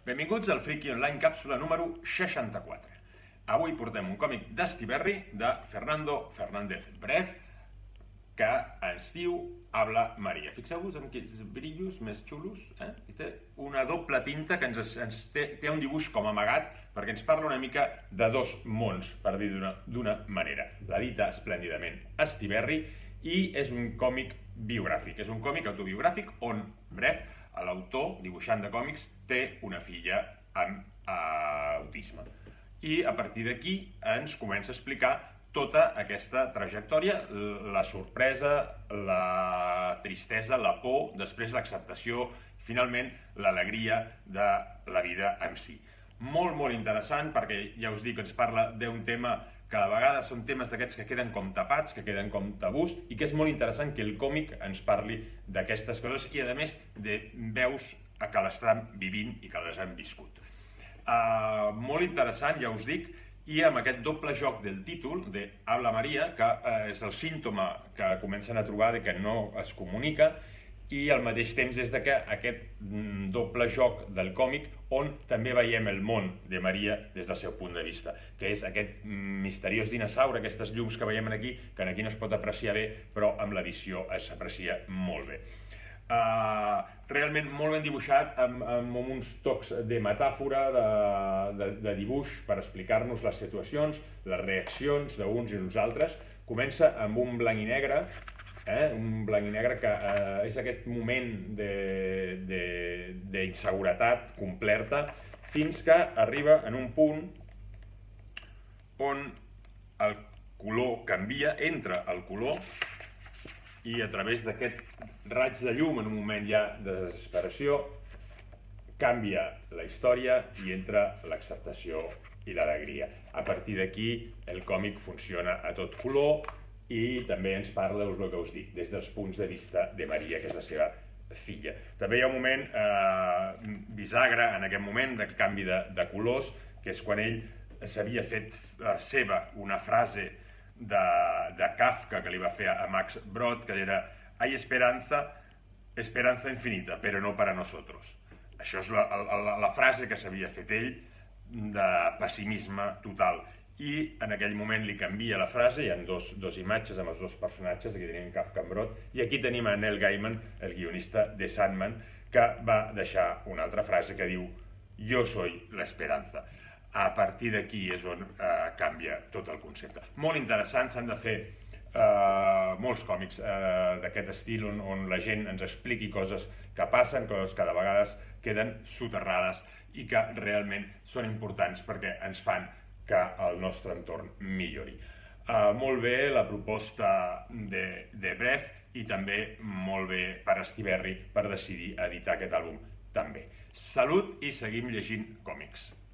Benvinguts al Friki Online càpsula número 64. Avui portem un còmic d'Estiberri de Fernando Fernández Bref que ens diu Habla Maria. Fixeu-vos en aquests brillos més xulos. I té una doble tinta que té un dibuix com amagat perquè ens parla una mica de dos mons, per dir d'una manera. L'edita esplèndidament Estiberri i és un còmic biogràfic. És un còmic autobiogràfic on Bref, l'autor, dibuixant de còmics, té una filla amb autisme. I a partir d'aquí ens comença a explicar tota aquesta trajectòria, la sorpresa, la tristesa, la por, després l'acceptació, finalment l'alegria de la vida en si. Molt, molt interessant perquè ja us dic que ens parla d'un tema que a vegades són temes d'aquests que queden com tapats, que queden com tabús, i que és molt interessant que el còmic ens parli d'aquestes coses i a més de veus que l'estan vivint i que les han viscut. Molt interessant, ja us dic, i amb aquest doble joc del títol de Habla Maria, que és el símptoma que comencen a trobar de que no es comunica, i al mateix temps és que aquest doble joc del còmic on també veiem el món de Maria des del seu punt de vista, que és aquest misteriós dinosaure, aquestes llums que veiem aquí, que aquí no es pot apreciar bé, però amb l'edició s'aprecia molt bé. Realment molt ben dibuixat, amb uns tocs de metàfora, de dibuix, per explicar-nos les situacions, les reaccions d'uns i uns altres. Comença amb un blanc i negre, que és aquest moment d'inseguretat completa, fins que arriba en un punt on el color canvia, entra el color, i a través d'aquest raig de llum, en un moment ja de desesperació, canvia la història i entra l'acceptació i l'alegria. A partir d'aquí el còmic funciona a tot color i també ens parla, el que us dic, des dels punts de vista de Maria, que és la seva filla. També hi ha un moment bisagra en aquest moment de canvi de colors, que és quan ell s'havia fet seva una frase de Kafka que li va fer a Max Brod, que era «Hay esperanza infinita, pero no para nosotros». Això és la frase que s'havia fet ell de pessimisme total. I en aquell moment li canvia la frase, hi ha dos imatges amb els dos personatges, aquí tenim Kafka amb Brod, i aquí tenim a Neil Gaiman, el guionista de Sandman, que va deixar una altra frase que diu «Yo soy la esperanza». A partir d'aquí és on canvia tot el concepte. Molt interessant, s'han de fer molts còmics d'aquest estil on la gent ens expliqui coses que passen, coses que de vegades queden soterrades i que realment són importants perquè ens fan que el nostre entorn millori. Molt bé la proposta de Bref i també molt bé per Estiberri per decidir editar aquest àlbum també. Salut i seguim llegint còmics.